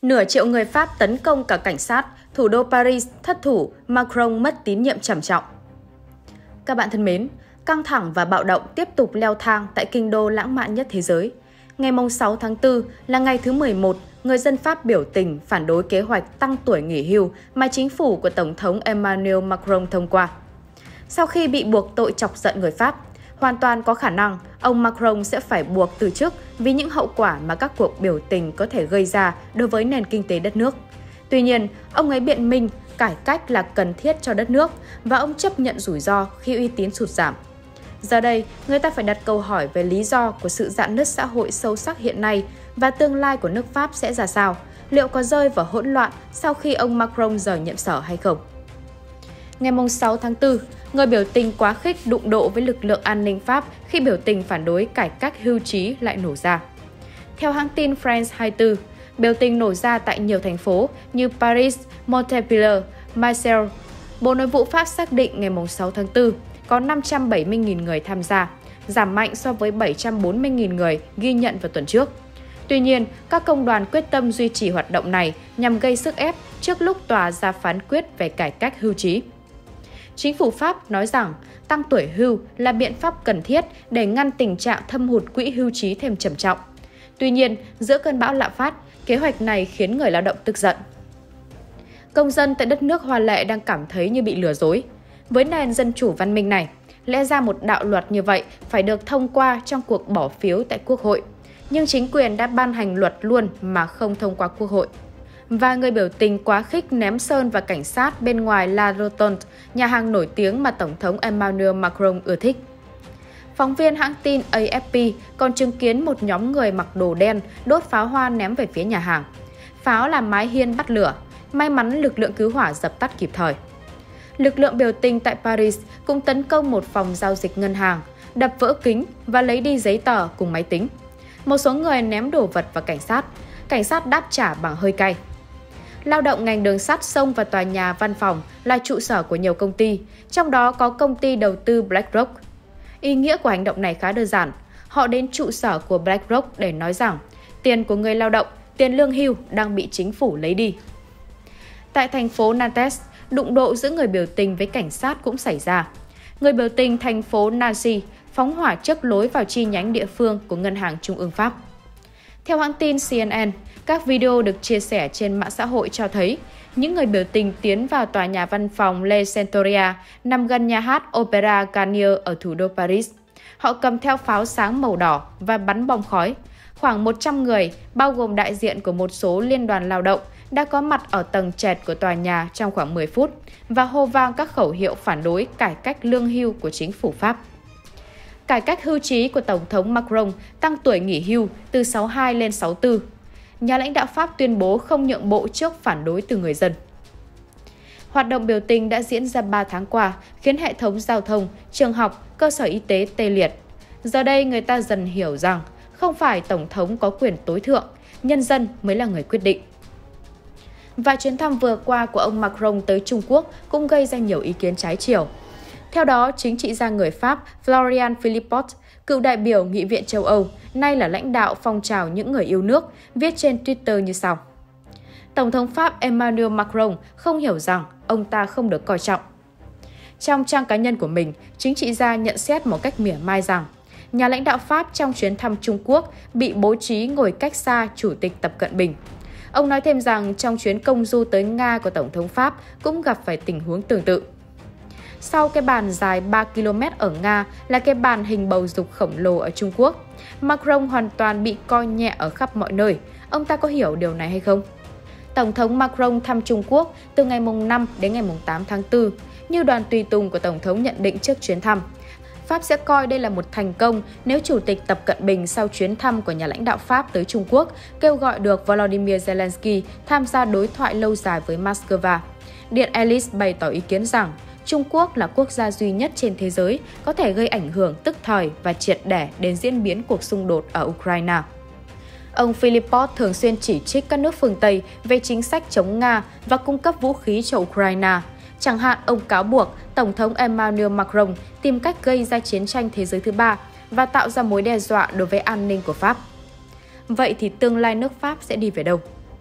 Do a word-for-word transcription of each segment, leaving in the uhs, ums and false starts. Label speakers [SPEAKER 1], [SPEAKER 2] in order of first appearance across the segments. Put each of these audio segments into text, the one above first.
[SPEAKER 1] Nửa triệu người Pháp tấn công cả cảnh sát, thủ đô Paris thất thủ, Macron mất tín nhiệm trầm trọng. Các bạn thân mến, căng thẳng và bạo động tiếp tục leo thang tại kinh đô lãng mạn nhất thế giới. Ngày sáu tháng tư là ngày thứ mười một, người dân Pháp biểu tình phản đối kế hoạch tăng tuổi nghỉ hưu mà chính phủ của Tổng thống Emmanuel Macron thông qua. Sau khi bị buộc tội chọc giận người Pháp, hoàn toàn có khả năng ông Macron sẽ phải buộc từ chức vì những hậu quả mà các cuộc biểu tình có thể gây ra đối với nền kinh tế đất nước. Tuy nhiên, ông ấy biện minh cải cách là cần thiết cho đất nước và ông chấp nhận rủi ro khi uy tín sụt giảm. Giờ đây, người ta phải đặt câu hỏi về lý do của sự rạn nứt xã hội sâu sắc hiện nay và tương lai của nước Pháp sẽ ra sao, liệu có rơi vào hỗn loạn sau khi ông Macron rời nhiệm sở hay không. Ngày sáu tháng tư, người biểu tình quá khích đụng độ với lực lượng an ninh Pháp khi biểu tình phản đối cải cách hưu trí lại nổ ra. Theo hãng tin France hai mươi tư, biểu tình nổ ra tại nhiều thành phố như Paris, Montpellier, Marseille. Bộ Nội vụ Pháp xác định ngày sáu tháng tư có năm trăm bảy mươi nghìn người tham gia, giảm mạnh so với bảy trăm bốn mươi nghìn người ghi nhận vào tuần trước. Tuy nhiên, các công đoàn quyết tâm duy trì hoạt động này nhằm gây sức ép trước lúc tòa ra phán quyết về cải cách hưu trí. Chính phủ Pháp nói rằng tăng tuổi hưu là biện pháp cần thiết để ngăn tình trạng thâm hụt quỹ hưu trí thêm trầm trọng. Tuy nhiên, giữa cơn bão lạm phát, kế hoạch này khiến người lao động tức giận. Công dân tại đất nước hoa lệ đang cảm thấy như bị lừa dối. Với nền dân chủ văn minh này, lẽ ra một đạo luật như vậy phải được thông qua trong cuộc bỏ phiếu tại Quốc hội. Nhưng chính quyền đã ban hành luật luôn mà không thông qua Quốc hội. Và người biểu tình quá khích ném sơn và cảnh sát bên ngoài La Rotonde, nhà hàng nổi tiếng mà Tổng thống Emmanuel Macron ưa thích. Phóng viên hãng tin A F P còn chứng kiến một nhóm người mặc đồ đen đốt pháo hoa ném về phía nhà hàng. Pháo làm mái hiên bắt lửa, may mắn lực lượng cứu hỏa dập tắt kịp thời. Lực lượng biểu tình tại Paris cũng tấn công một phòng giao dịch ngân hàng, đập vỡ kính và lấy đi giấy tờ cùng máy tính. Một số người ném đồ vật vào cảnh sát, cảnh sát đáp trả bằng hơi cay. Lao động ngành đường sắt xông vào tòa nhà văn phòng là trụ sở của nhiều công ty, trong đó có công ty đầu tư BlackRock. Ý nghĩa của hành động này khá đơn giản. Họ đến trụ sở của BlackRock để nói rằng tiền của người lao động, tiền lương hưu đang bị chính phủ lấy đi. Tại thành phố Nantes, đụng độ giữa người biểu tình với cảnh sát cũng xảy ra. Người biểu tình thành phố Nancy phóng hỏa chấp lối vào chi nhánh địa phương của Ngân hàng Trung ương Pháp. Theo hãng tin C N N, các video được chia sẻ trên mạng xã hội cho thấy những người biểu tình tiến vào tòa nhà văn phòng Le Centuria nằm gần nhà hát Opera Garnier ở thủ đô Paris. Họ cầm theo pháo sáng màu đỏ và bắn bom khói. Khoảng một trăm người, bao gồm đại diện của một số liên đoàn lao động, đã có mặt ở tầng trệt của tòa nhà trong khoảng mười phút và hô vang các khẩu hiệu phản đối cải cách lương hưu của chính phủ Pháp. Cải cách hưu trí của Tổng thống Macron tăng tuổi nghỉ hưu từ sáu mươi hai lên sáu mươi tư. Nhà lãnh đạo Pháp tuyên bố không nhượng bộ trước phản đối từ người dân. Hoạt động biểu tình đã diễn ra ba tháng qua, khiến hệ thống giao thông, trường học, cơ sở y tế tê liệt. Giờ đây người ta dần hiểu rằng không phải Tổng thống có quyền tối thượng, nhân dân mới là người quyết định. Và chuyến thăm vừa qua của ông Macron tới Trung Quốc cũng gây ra nhiều ý kiến trái chiều. Theo đó, chính trị gia người Pháp Florian Philippot, cựu đại biểu Nghị viện châu Âu, nay là lãnh đạo phong trào những người yêu nước, viết trên Twitter như sau. Tổng thống Pháp Emmanuel Macron không hiểu rằng ông ta không được coi trọng. Trong trang cá nhân của mình, chính trị gia nhận xét một cách mỉa mai rằng nhà lãnh đạo Pháp trong chuyến thăm Trung Quốc bị bố trí ngồi cách xa Chủ tịch Tập Cận Bình. Ông nói thêm rằng trong chuyến công du tới Nga của Tổng thống Pháp cũng gặp phải tình huống tương tự. Sau cái bàn dài ba ki lô mét ở Nga là cái bàn hình bầu dục khổng lồ ở Trung Quốc, Macron hoàn toàn bị coi nhẹ ở khắp mọi nơi. Ông ta có hiểu điều này hay không? Tổng thống Macron thăm Trung Quốc từ ngày năm đến ngày tám tháng tư. Như đoàn tùy tùng của Tổng thống nhận định trước chuyến thăm, Pháp sẽ coi đây là một thành công nếu Chủ tịch Tập Cận Bình sau chuyến thăm của nhà lãnh đạo Pháp tới Trung Quốc kêu gọi được Volodymyr Zelensky tham gia đối thoại lâu dài với Moscow. Điện Ellis bày tỏ ý kiến rằng Trung Quốc là quốc gia duy nhất trên thế giới có thể gây ảnh hưởng tức thời và triệt để đến diễn biến cuộc xung đột ở Ukraine. Ông Philippot thường xuyên chỉ trích các nước phương Tây về chính sách chống Nga và cung cấp vũ khí cho Ukraine. Chẳng hạn, ông cáo buộc Tổng thống Emmanuel Macron tìm cách gây ra chiến tranh thế giới thứ ba và tạo ra mối đe dọa đối với an ninh của Pháp. Vậy thì tương lai nước Pháp sẽ đi về đâu?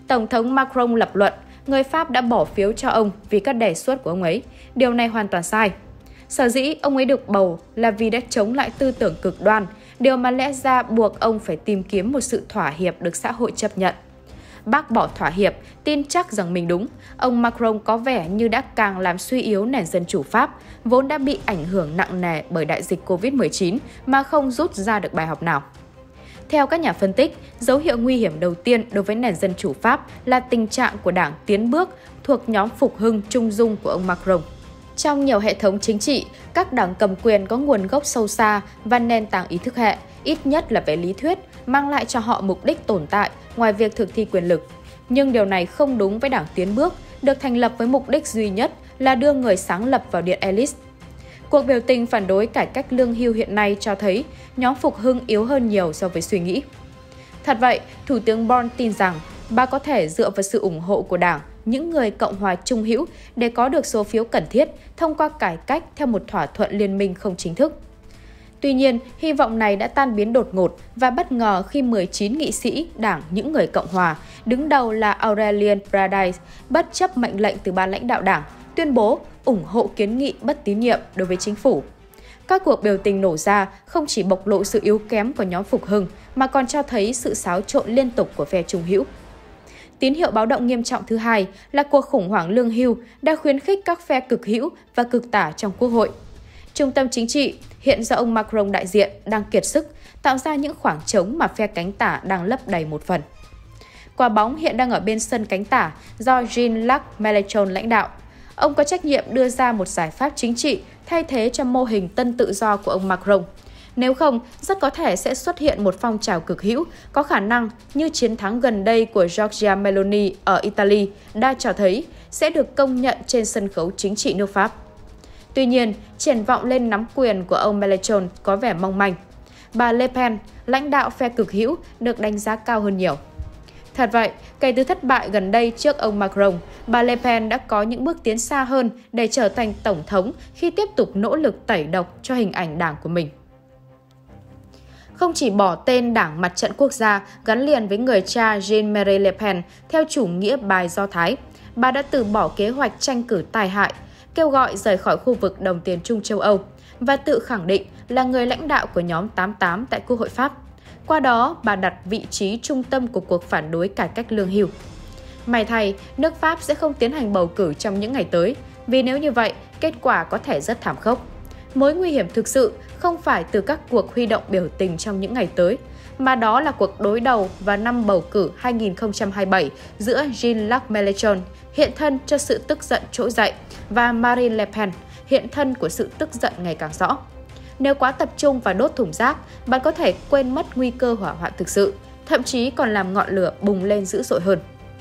[SPEAKER 1] Tổng thống Macron lập luận người Pháp đã bỏ phiếu cho ông vì các đề xuất của ông ấy. Điều này hoàn toàn sai. Sở dĩ ông ấy được bầu là vì đã chống lại tư tưởng cực đoan, điều mà lẽ ra buộc ông phải tìm kiếm một sự thỏa hiệp được xã hội chấp nhận. Bác bỏ thỏa hiệp, tin chắc rằng mình đúng, ông Macron có vẻ như đã càng làm suy yếu nền dân chủ Pháp, vốn đã bị ảnh hưởng nặng nề bởi đại dịch Covid mười chín mà không rút ra được bài học nào. Theo các nhà phân tích, dấu hiệu nguy hiểm đầu tiên đối với nền dân chủ Pháp là tình trạng của đảng Tiến bước thuộc nhóm phục hưng trung dung của ông Macron. Trong nhiều hệ thống chính trị, các đảng cầm quyền có nguồn gốc sâu xa và nền tảng ý thức hệ, ít nhất là về lý thuyết, mang lại cho họ mục đích tồn tại ngoài việc thực thi quyền lực. Nhưng điều này không đúng với đảng Tiến bước, được thành lập với mục đích duy nhất là đưa người sáng lập vào điện Élysée. Cuộc biểu tình phản đối cải cách lương hưu hiện nay cho thấy nhóm phục hưng yếu hơn nhiều so với suy nghĩ. Thật vậy, Thủ tướng Born tin rằng bà có thể dựa vào sự ủng hộ của đảng, những người Cộng hòa trung hữu để có được số phiếu cần thiết thông qua cải cách theo một thỏa thuận liên minh không chính thức. Tuy nhiên, hy vọng này đã tan biến đột ngột và bất ngờ khi mười chín nghị sĩ đảng những người Cộng hòa, đứng đầu là Aurélien Paradis, bất chấp mệnh lệnh từ ban lãnh đạo đảng, tuyên bố ủng hộ kiến nghị bất tín nhiệm đối với chính phủ. Các cuộc biểu tình nổ ra không chỉ bộc lộ sự yếu kém của nhóm phục hưng mà còn cho thấy sự xáo trộn liên tục của phe trung hữu. Tín hiệu báo động nghiêm trọng thứ hai là cuộc khủng hoảng lương hưu đã khuyến khích các phe cực hữu và cực tả trong Quốc hội. Trung tâm chính trị, hiện do ông Macron đại diện, đang kiệt sức, tạo ra những khoảng trống mà phe cánh tả đang lấp đầy một phần. Quả bóng hiện đang ở bên sân cánh tả do Jean-Luc Mélenchon lãnh đạo. Ông có trách nhiệm đưa ra một giải pháp chính trị thay thế cho mô hình tân tự do của ông Macron. Nếu không, rất có thể sẽ xuất hiện một phong trào cực hữu, có khả năng như chiến thắng gần đây của Giorgia Meloni ở Italy đã cho thấy sẽ được công nhận trên sân khấu chính trị nước Pháp. Tuy nhiên, triển vọng lên nắm quyền của ông Mélenchon có vẻ mong manh. Bà Le Pen, lãnh đạo phe cực hữu, được đánh giá cao hơn nhiều. Thật vậy, kể từ thất bại gần đây trước ông Macron, bà Le Pen đã có những bước tiến xa hơn để trở thành tổng thống khi tiếp tục nỗ lực tẩy độc cho hình ảnh đảng của mình. Không chỉ bỏ tên Đảng Mặt trận Quốc gia gắn liền với người cha Jean-Marie Le Pen theo chủ nghĩa bài Do Thái, bà đã từ bỏ kế hoạch tranh cử tai hại, kêu gọi rời khỏi khu vực đồng tiền chung châu Âu và tự khẳng định là người lãnh đạo của nhóm tám mươi tám tại Quốc hội Pháp. Qua đó, bà đặt vị trí trung tâm của cuộc phản đối cải cách lương hưu. May thay, nước Pháp sẽ không tiến hành bầu cử trong những ngày tới, vì nếu như vậy, kết quả có thể rất thảm khốc. Mối nguy hiểm thực sự không phải từ các cuộc huy động biểu tình trong những ngày tới, mà đó là cuộc đối đầu vào năm bầu cử hai nghìn không trăm hai mươi bảy giữa Jean-Luc Mélenchon, hiện thân cho sự tức giận trỗi dậy, và Marine Le Pen, hiện thân của sự tức giận ngày càng rõ. Nếu quá tập trung vào đốt thùng rác, bạn có thể quên mất nguy cơ hỏa hoạn thực sự, thậm chí còn làm ngọn lửa bùng lên dữ dội hơn.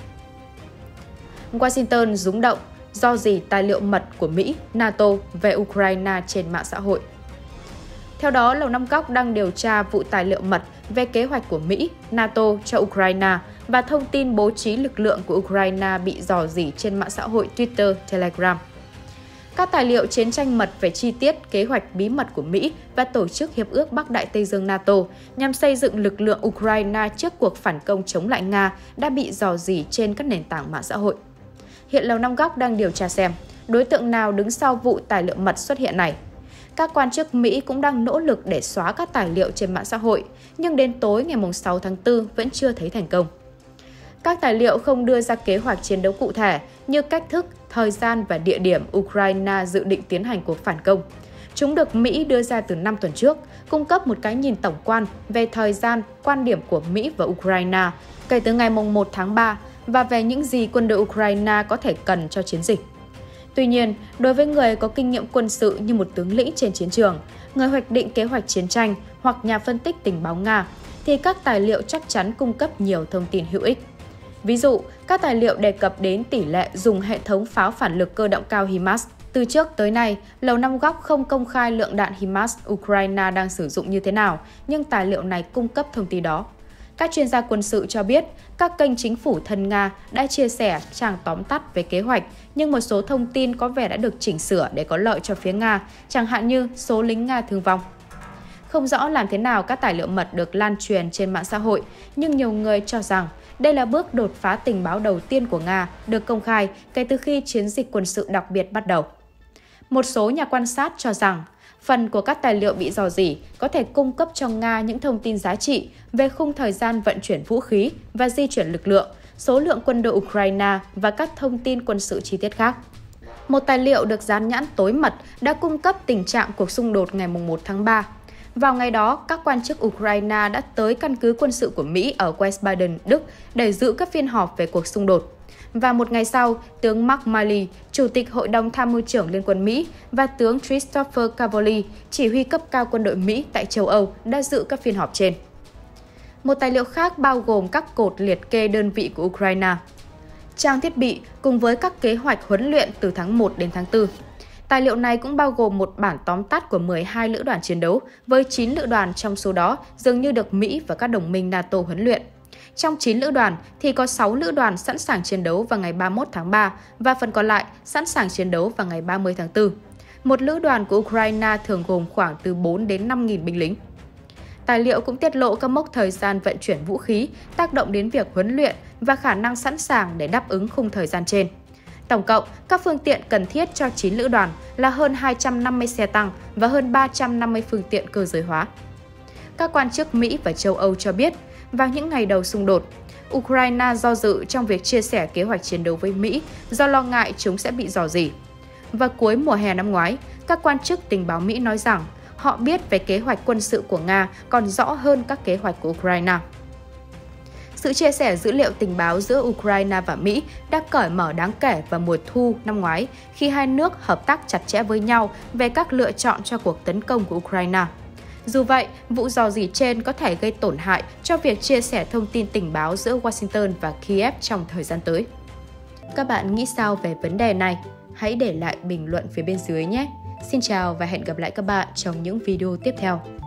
[SPEAKER 1] Washington rúng động do gì tài liệu mật của Mỹ, NATO về Ukraine trên mạng xã hội. Theo đó, Lầu Năm Góc đang điều tra vụ tài liệu mật về kế hoạch của Mỹ, NATO cho Ukraine và thông tin bố trí lực lượng của Ukraine bị rò rỉ trên mạng xã hội Twitter, Telegram. Các tài liệu chiến tranh mật về chi tiết kế hoạch bí mật của Mỹ và Tổ chức Hiệp ước Bắc Đại Tây Dương NATO nhằm xây dựng lực lượng Ukraine trước cuộc phản công chống lại Nga đã bị rò rỉ trên các nền tảng mạng xã hội. Hiện Lầu Năm Góc đang điều tra xem đối tượng nào đứng sau vụ tài liệu mật xuất hiện này. Các quan chức Mỹ cũng đang nỗ lực để xóa các tài liệu trên mạng xã hội, nhưng đến tối ngày sáu tháng tư vẫn chưa thấy thành công. Các tài liệu không đưa ra kế hoạch chiến đấu cụ thể như cách thức, thời gian và địa điểm Ukraine dự định tiến hành cuộc phản công. Chúng được Mỹ đưa ra từ năm tuần trước, cung cấp một cái nhìn tổng quan về thời gian, quan điểm của Mỹ và Ukraine kể từ ngày một tháng ba và về những gì quân đội Ukraine có thể cần cho chiến dịch. Tuy nhiên, đối với người có kinh nghiệm quân sự như một tướng lĩnh trên chiến trường, người hoạch định kế hoạch chiến tranh hoặc nhà phân tích tình báo Nga, thì các tài liệu chắc chắn cung cấp nhiều thông tin hữu ích. Ví dụ, các tài liệu đề cập đến tỷ lệ dùng hệ thống pháo phản lực cơ động cao HIMARS. Từ trước tới nay, Lầu Năm Góc không công khai lượng đạn HIMARS Ukraine đang sử dụng như thế nào, nhưng tài liệu này cung cấp thông tin đó. Các chuyên gia quân sự cho biết, các kênh chính phủ thân Nga đã chia sẻ trang tóm tắt về kế hoạch, nhưng một số thông tin có vẻ đã được chỉnh sửa để có lợi cho phía Nga, chẳng hạn như số lính Nga thương vong. Không rõ làm thế nào các tài liệu mật được lan truyền trên mạng xã hội, nhưng nhiều người cho rằng Đây là bước đột phá tình báo đầu tiên của Nga được công khai kể từ khi chiến dịch quân sự đặc biệt bắt đầu. Một số nhà quan sát cho rằng, phần của các tài liệu bị rò rỉ có thể cung cấp cho Nga những thông tin giá trị về khung thời gian vận chuyển vũ khí và di chuyển lực lượng, số lượng quân đội Ukraine và các thông tin quân sự chi tiết khác. Một tài liệu được dán nhãn tối mật đã cung cấp tình trạng cuộc xung đột ngày mùng một tháng ba. Vào ngày đó, các quan chức Ukraine đã tới căn cứ quân sự của Mỹ ở West Baden, Đức để dự các phiên họp về cuộc xung đột. Và một ngày sau, tướng Mark Milley, Chủ tịch Hội đồng Tham mưu trưởng Liên quân Mỹ và tướng Christopher Cavoli, chỉ huy cấp cao quân đội Mỹ tại châu Âu đã dự các phiên họp trên. Một tài liệu khác bao gồm các cột liệt kê đơn vị của Ukraine, trang thiết bị cùng với các kế hoạch huấn luyện từ tháng một đến tháng tư. Tài liệu này cũng bao gồm một bản tóm tắt của mười hai lữ đoàn chiến đấu, với chín lữ đoàn trong số đó dường như được Mỹ và các đồng minh NATO huấn luyện. Trong chín lữ đoàn thì có sáu lữ đoàn sẵn sàng chiến đấu vào ngày ba mươi mốt tháng ba và phần còn lại sẵn sàng chiến đấu vào ngày ba mươi tháng tư. Một lữ đoàn của Ukraine thường gồm khoảng từ bốn đến năm nghìn binh lính. Tài liệu cũng tiết lộ các mốc thời gian vận chuyển vũ khí, tác động đến việc huấn luyện và khả năng sẵn sàng để đáp ứng khung thời gian trên. Tổng cộng, các phương tiện cần thiết cho chín lữ đoàn là hơn hai trăm năm mươi xe tăng và hơn ba trăm năm mươi phương tiện cơ giới hóa. Các quan chức Mỹ và châu Âu cho biết, vào những ngày đầu xung đột, Ukraine do dự trong việc chia sẻ kế hoạch chiến đấu với Mỹ do lo ngại chúng sẽ bị rò rỉ. Và cuối mùa hè năm ngoái, các quan chức tình báo Mỹ nói rằng họ biết về kế hoạch quân sự của Nga còn rõ hơn các kế hoạch của Ukraine. Sự chia sẻ dữ liệu tình báo giữa Ukraine và Mỹ đã cởi mở đáng kể vào mùa thu năm ngoái khi hai nước hợp tác chặt chẽ với nhau về các lựa chọn cho cuộc tấn công của Ukraine. Dù vậy, vụ rò rỉ trên có thể gây tổn hại cho việc chia sẻ thông tin tình báo giữa Washington và Kiev trong thời gian tới. Các bạn nghĩ sao về vấn đề này? Hãy để lại bình luận phía bên dưới nhé! Xin chào và hẹn gặp lại các bạn trong những video tiếp theo.